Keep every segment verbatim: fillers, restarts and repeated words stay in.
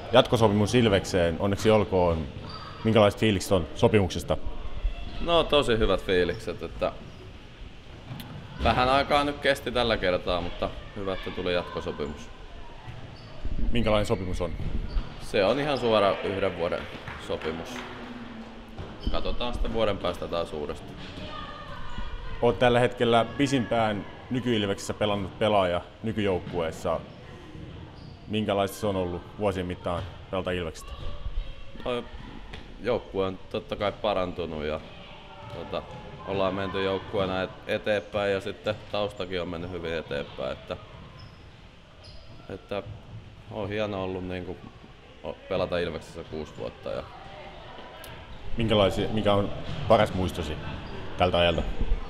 jatkosopimus Ilvekseen, onneksi olkoon. Minkälaiset fiilikset on sopimuksesta? No tosi hyvät fiilikset, että vähän aikaa nyt kesti tällä kertaa, mutta hyvä, että tuli jatkosopimus. Minkälainen sopimus on? Se on ihan suora yhden vuoden sopimus. Katsotaan sitten vuoden päästä taas uudestaan. Olet tällä hetkellä pisimpään nyky-Ilveksessä pelannut pelaaja nykyjoukkueessa. Minkälaista se on ollut vuosien mittaan pelata Ilveksestä? No, joukkue on totta kai parantunut ja tota, ollaan menty joukkueena eteenpäin ja sitten taustakin on mennyt hyvin eteenpäin. Että, että on hieno ollut niin kuin pelata Ilveksessä kuusi vuotta. Ja mikä on paras muistosi tältä ajalta?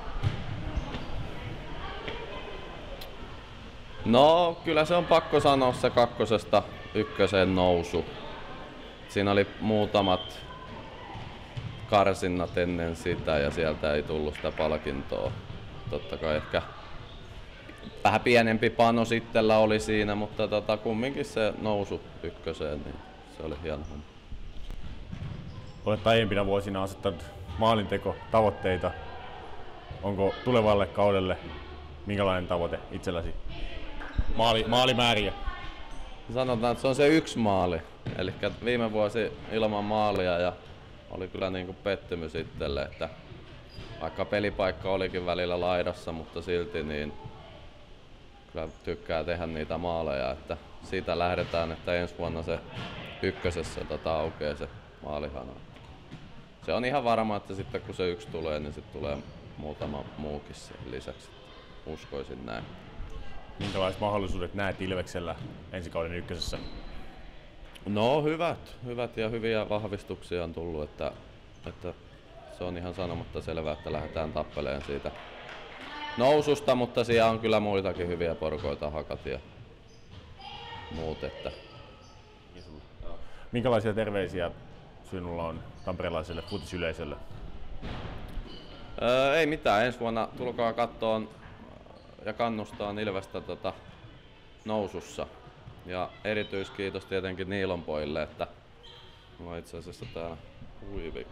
No kyllä se on pakko sanoa se kakkosesta ykköseen nousu. Siinä oli muutamat karsinnat ennen sitä ja sieltä ei tullut sitä palkintoa. Totta kai ehkä vähän pienempi panos itsellä oli siinä, mutta tota, kumminkin se nousu ykköseen, niin se oli hieno homma. Olet aiempina vuosina asettanut maalinteko tavoitteita. Onko tulevalle kaudelle minkälainen tavoite itselläsi? Maali, maalimääriä. Sanotaan, että se on se yksi maali. Eli viime vuosi ilman maalia ja oli kyllä niin kuin pettymys itselle, että vaikka pelipaikka olikin välillä laidassa, mutta silti niin kyllä tykkää tehdä niitä maaleja, että siitä lähdetään, että ensi vuonna se ykkösessä tota aukeaa se maalihana. Se on ihan varma, että sitten kun se yksi tulee, niin sitten tulee muutama muukin lisäksi. Uskoisin näin. Minkälaiset mahdollisuudet näet Ilveksellä ensi kauden ykkösessä? No hyvät, hyvät ja hyviä vahvistuksia on tullut, että, että se on ihan sanomatta selvää, että lähdetään tappeleen siitä noususta, mutta siellä on kyllä muitakin hyviä porukoita, Hakat ja muut. Että. Minkälaisia terveisiä sinulla on tamperelaiselle futisyleisölle? Öö, ei mitään, ensi vuonna tulkaa kattoon ja kannustaa Ilvestä tota, nousussa. Ja erityiskiitos tietenkin Niilon pojille, että mulla on itse asiassa täällä huivikki.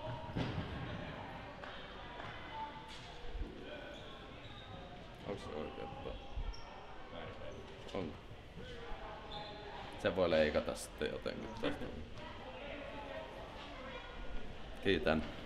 Onko se oikein? On. Se voi leikata sitten jotenkin tästä. Kiitän.